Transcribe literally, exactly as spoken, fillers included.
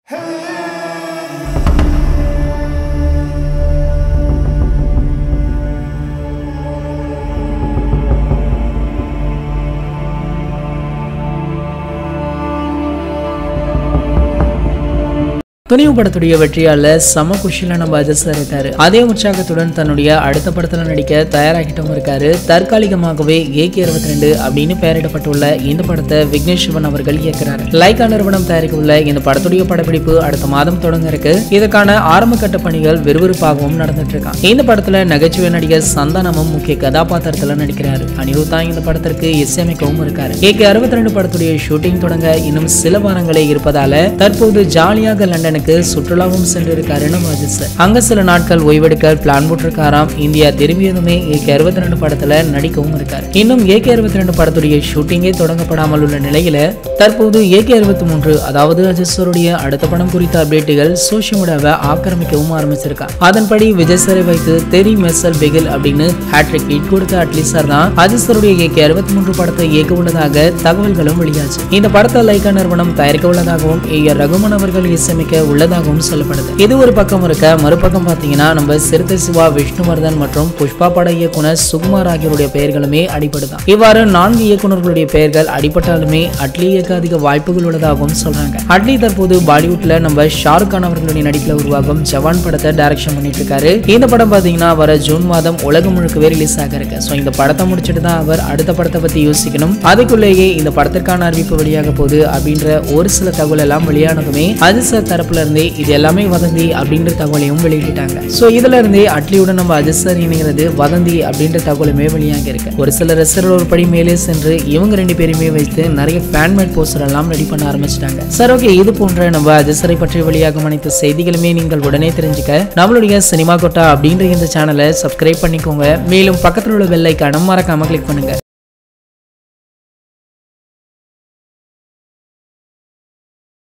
துணிவு படத்துடைய வெற்றியால சம குஷியில நம்ம அஜித் சார் இருக்காரு. அதே உற்சாகத்துடன் தன்னுடைய அடுத்த படத்துல நடிக்க தயாராகிட்டும் இருக்காரு. தற்காலிகமாகவே ஏகே இருபத்தி ரெண்டு அப்படின்னு பெயரிடப்பட்டுள்ள இந்த படத்தை விக்னேஷ் சிவன் அவர்கள் இயக்குறாரு. லைகா நிறுவனம் தயாரிக்க உள்ள இந்த படத்துடைய படப்பிடிப்பு அடுத்த மாதம் தொடங்க இருக்கு. இதற்கான ஆரம்ப கட்ட பணிகள் விறுவிறுப்பாகவும் நடந்துட்டு இருக்கான். இந்த படத்துல நகைச்சுவை நடிகர் சந்தானமும் முக்கிய கதாபாத்திரத்துல நடிக்கிறாரு. அனிருத்தா இந்த படத்திற்கு இசையமைக்கவும் இருக்காரு. ஏகே அறுபத்தி ரெண்டு படத்துடைய ஷூட்டிங் தொடங்க இன்னும் சில வாரங்களே இருப்பதால தற்போது ஜாலியாக லண்டன் சுற்றுலாவும் சென்றிருக்காரு நம்ம அஜித் சார். அங்க சில நாட்கள் ஓய்வெடுக்க பிளான் போட்டிருக்காராம். இந்தியா திரும்பியதுமே ஏகே அறுபத்தி ரெண்டு படத்துல நடிக்கவும் இருக்காரு. இன்னும் ஏகே அறுபத்தி ரெண்டு படத்துடைய ஷூட்டிங்கே தொடங்கப்படாமல் உள்ள நிலையில தற்போது ஏகே அறுபத்தி மூன்று அதாவது அஜித் சாருடைய அடுத்த படம் குறித்த அப்டேட்டுகள் சோஷியல் மீடியாவை ஆக்கிரமிக்கவும் ஆரம்பிச்சிருக்காங்க. அதன்படி விஜய் சாரை வைத்து தெரி மெர்சல் பிகில் அப்படின்னு ஹேட்ரிக் ஹிட் கொடுத்த அட்லி சார் தான் அஜித் சாருடைய ஏகே அறுபத்தி மூன்று படத்தை இயக்க உள்ளதாக தகவல்களும் வெளியாச்சு. இந்த படத்தை லைகா நிறுவனம் தயாரிக்க உள்ளதாகவும் ஏ ஆர் ரகுமான் அவர்கள் இசையமைக்க உள்ளதாகவும் சொல்லப்படுது. இது ஒரு பக்கம் இருக்க, மறுபக்கம் பாத்தீங்கன்னா நம்ம சிறுத்தை சிவா, விஷ்ணுவர்தன் மற்றும் புஷ்பா பட இயக்குனர் சுகுமார் ஆகியோருடைய பெயர்களுமே அடிபடுதான். இவ்வாறு நான்கு இயக்குநர்களுடைய பெயர்கள் அடிபட்டாலுமே அட்லி இயக்க அதிக வாய்ப்புகள் உள்ளதாகவும் சொல்றாங்க. அட்லி தற்போது பாலிவுட்ல நம்ம ஷாருக் கான் அவர்களுடைய நடிப்பில் உருவாகும் ஜவான் படத்தை டைரக்ஷன் பண்ணிட்டு இருக்காரு. இந்த படம் பாத்தீங்கன்னா வர ஜூன் மாதம் உலகம் முழுக்கவே ரிலீஸ் ஆக இருக்கு. சோ இந்த படத்தை முடிச்சுட்டு தான் அவர் அடுத்த படத்தை பத்தி யோசிக்கணும். அதுக்குள்ளேயே இந்த படத்திற்கான அறிவிப்பு வெளியாக போகுது அப்படின்ற ஒரு சில தகவல் எல்லாம் வெளியானதுமே அஜித் சார் தரப்புல இருந்தே இது எல்லாமே வதந்தி அப்படின்ற தகவலையும் வெளியிட்டாங்க. சோ இதுல இருந்தே அட்லியுடன் நம்ம அஜித் சார் இணைகிறது வதந்தி அப்படின்ற தகவலுமே வெளியாகி இருக்கு. ஒரு சில ரசிகர்கள் ஒரு படி மேலே சென்று இவங்க ரெண்டு பேருமே வைத்து நிறைய ஃபேன்மேட் போஸ்டர் எல்லாம் ரெடி பண்ண ஆரம்பிச்சிட்டாங்க. சார் ஓகே, இது போன்ற நம்ம அஜித் சாரை பற்றி வெளியாகும் அனைத்து செய்திகளுமே நீங்கள் உடனே தெரிஞ்சுக்க நம்மளுடைய சினிமா கொட்டா அப்படின்ற இந்த சேனலை சப்ஸ்கிரைப் பண்ணிக்கோங்க. மேலும் பக்கத்தில் உள்ள பெல் ஐகானை மறக்காம கிளிக் பண்ணுங்க.